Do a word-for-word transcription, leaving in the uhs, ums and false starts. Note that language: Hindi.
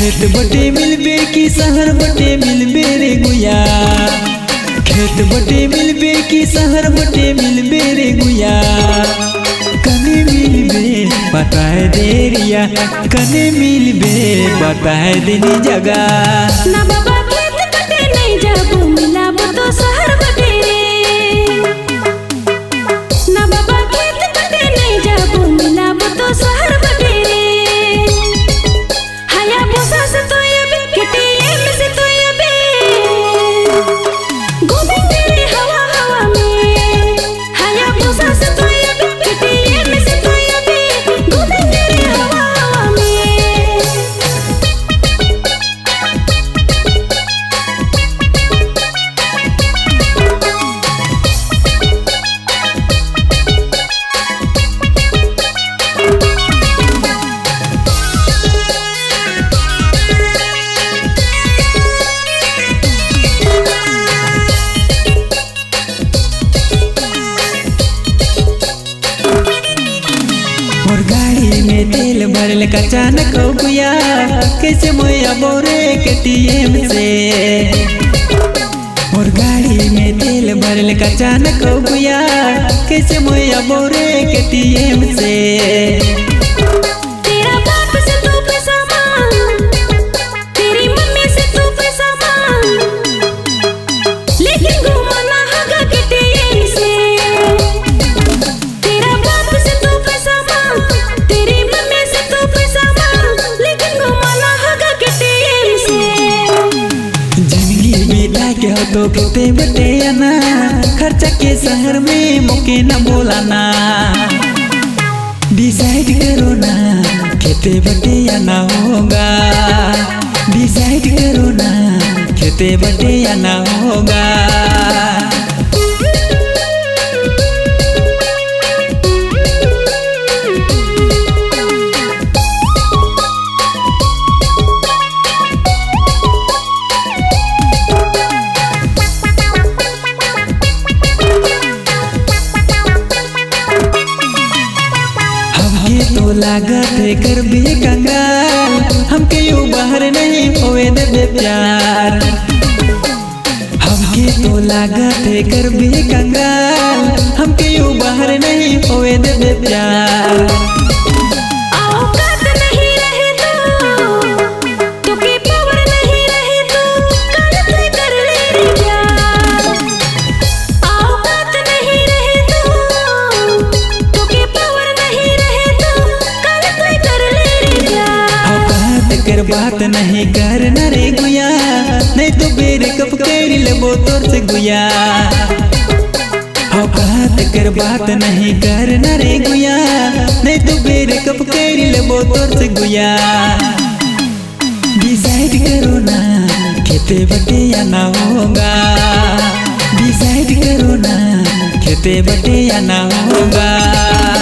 खेत बटे मिलबे की शहर बटे मिलबे रे गुया, खेत बटे मिलबे की शहर बटे मिलबे रे गुया। कने मिलबे बताए देरिया, कने मिलबे बताए देनी जगह। ना बाबा खेत बटे नहीं जाबो मिलाबो तो शहर बटे रे। ना बाबा खेत बटे नहीं जाबो मिलाबो तो शहर बटे रे। हाया बोसा से तो ये बे केटीएम से तो ये बे घूमे तेरे हवा हवा में। हाया बोसा से तो ये बे केटीएम से तो ये बे घूमे तेरे हवा हवा में। और गाड़ी में तेल भरल अचानक हो गया, कैसे मोया बोरे केटीएम से। और गाड़ी में तेल भरल अचानक हो गया, कैसे मोया बोरे केटीएम से। तेरा बाप से तू पैसा मांग, तेरी मम्मी से तू पैसा मांग, लेकिन घूमना होगा केटीएम से। तेरा बाप से तू पैसा मांग, तेरी मम्मी से तू पैसा मांग, लेकिन घूमना होगा केटीएम से। जिंदगी बिता के हो तो खेते बटे आना, खर्चा के शहर में मौके न बोलाना। डिसाइड करो ना खेते बटे आना होगा, डिसाइड करो ना खेते बटे आना होगा। तो लागत है कर भी कंगाल, हमके यू बाहर नहीं होए दे प्यार। हमके तो लागत है कर भी कंगाल, हमके यू बाहर नहीं होए दे प्यार। औकात नहीं रहे तो, तो के पावर नहीं रहे तो, काल तय कर ले रे प्यार। औकात नहीं रहे तो, तो के पावर नहीं रहे तो, काल तय कर ले रे प्यार। औकात कर बात नहीं कर न रे गुया, नहीं तो बेरे कब कर लेबो तोर से गुया। औकात कर बात नहीं कर न रे गुया, नहीं तो बेरे कब कर लेबो तोर से गुया। डिसाइड करो ना खेते बटे आना होगा, डिसाइड करो ना खेते बटे आना होगा।